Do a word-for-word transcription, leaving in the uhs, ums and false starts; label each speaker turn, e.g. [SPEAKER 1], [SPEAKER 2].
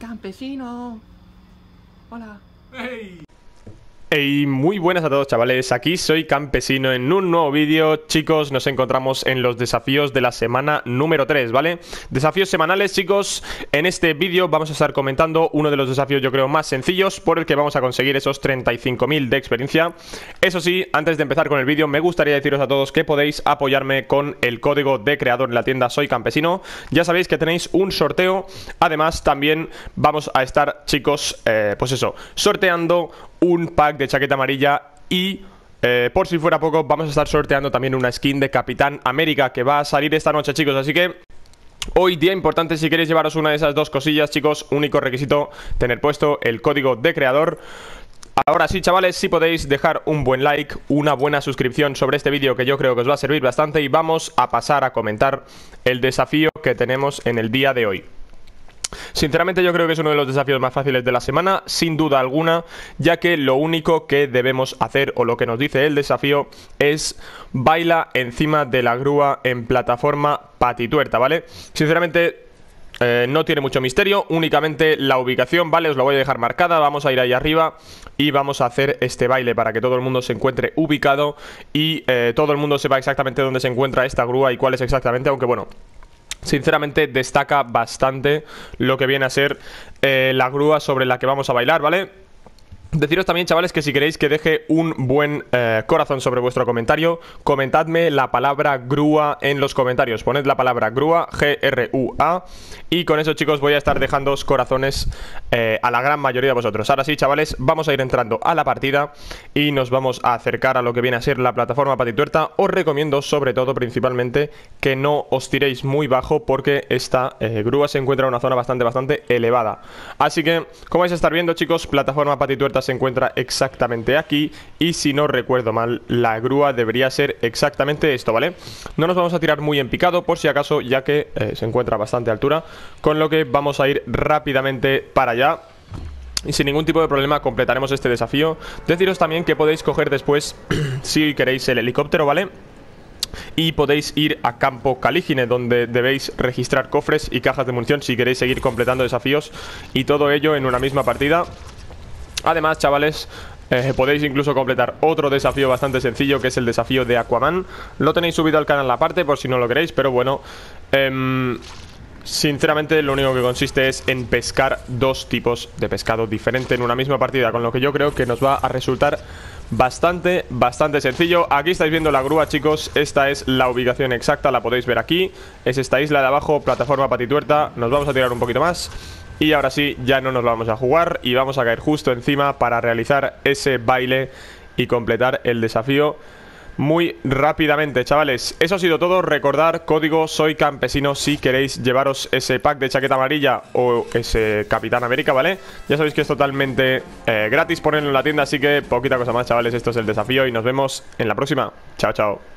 [SPEAKER 1] campesino. Hola.
[SPEAKER 2] Hey. Hey, muy buenas a todos, chavales, aquí soy Campesino en un nuevo vídeo. Chicos, nos encontramos en los desafíos de la semana número tres, ¿vale? Desafíos semanales, chicos. En este vídeo vamos a estar comentando uno de los desafíos, yo creo, más sencillos, por el que vamos a conseguir esos treinta y cinco mil de experiencia. Eso sí, antes de empezar con el vídeo, me gustaría deciros a todos que podéis apoyarme con el código de creador en la tienda Soy Campesino. Ya sabéis que tenéis un sorteo. Además, también vamos a estar, chicos, eh, pues eso, sorteando un pack de chaqueta amarilla y, eh, por si fuera poco, vamos a estar sorteando también una skin de Capitán América que va a salir esta noche, chicos. Así que hoy día importante, si queréis llevaros una de esas dos cosillas, chicos, único requisito, tener puesto el código de creador. Ahora sí, chavales, si podéis dejar un buen like, una buena suscripción sobre este vídeo, que yo creo que os va a servir bastante, y vamos a pasar a comentar el desafío que tenemos en el día de hoy. Sinceramente yo creo que es uno de los desafíos más fáciles de la semana, sin duda alguna, ya que lo único que debemos hacer, o lo que nos dice el desafío, es baila encima de la grúa en plataforma patituerta, ¿vale? Sinceramente eh, no tiene mucho misterio, únicamente la ubicación, ¿vale? Os lo voy a dejar marcada, vamos a ir ahí arriba y vamos a hacer este baile para que todo el mundo se encuentre ubicado y eh, todo el mundo sepa exactamente dónde se encuentra esta grúa y cuál es exactamente, aunque bueno, sinceramente destaca bastante lo que viene a ser eh, la grúa sobre la que vamos a bailar, ¿vale? Deciros también, chavales, que si queréis que deje un buen eh, corazón sobre vuestro comentario, comentadme la palabra grúa en los comentarios. Poned la palabra grúa, G R U A, y con eso, chicos, voy a estar dejándoos corazones eh, a la gran mayoría de vosotros. Ahora sí, chavales, vamos a ir entrando a la partida y nos vamos a acercar a lo que viene a ser la plataforma patituerta. Os recomiendo, sobre todo, principalmente, que no os tiréis muy bajo, porque esta eh, grúa se encuentra en una zona bastante, bastante elevada. Así que, como vais a estar viendo, chicos, plataforma patituerta se encuentra exactamente aquí, y si no recuerdo mal, la grúa debería ser exactamente esto, ¿vale? No nos vamos a tirar muy en picado, por si acaso, ya que eh, se encuentra a bastante altura, con lo que vamos a ir rápidamente para allá y sin ningún tipo de problema completaremos este desafío. Deciros también que podéis coger después, si queréis, el helicóptero, ¿vale? Y podéis ir a Campo Calígine, donde debéis registrar cofres y cajas de munición si queréis seguir completando desafíos, y todo ello en una misma partida. Además, chavales, eh, podéis incluso completar otro desafío bastante sencillo, que es el desafío de Aquaman. Lo tenéis subido al canal aparte por si no lo queréis, pero bueno, eh, sinceramente lo único que consiste es en pescar dos tipos de pescado diferente en una misma partida, con lo que yo creo que nos va a resultar bastante, bastante sencillo. Aquí estáis viendo la grúa, chicos. Esta es la ubicación exacta, la podéis ver aquí. Es esta isla de abajo, plataforma patituerta. Nos vamos a tirar un poquito más y ahora sí, ya no nos vamos a jugar y vamos a caer justo encima para realizar ese baile y completar el desafío muy rápidamente, chavales. Eso ha sido todo. Recordar, código Soy Campesino si queréis llevaros ese pack de chaqueta amarilla o ese Capitán América, ¿vale? Ya sabéis que es totalmente eh, gratis ponerlo en la tienda, así que poquita cosa más, chavales. Esto es el desafío y nos vemos en la próxima. Chao, chao.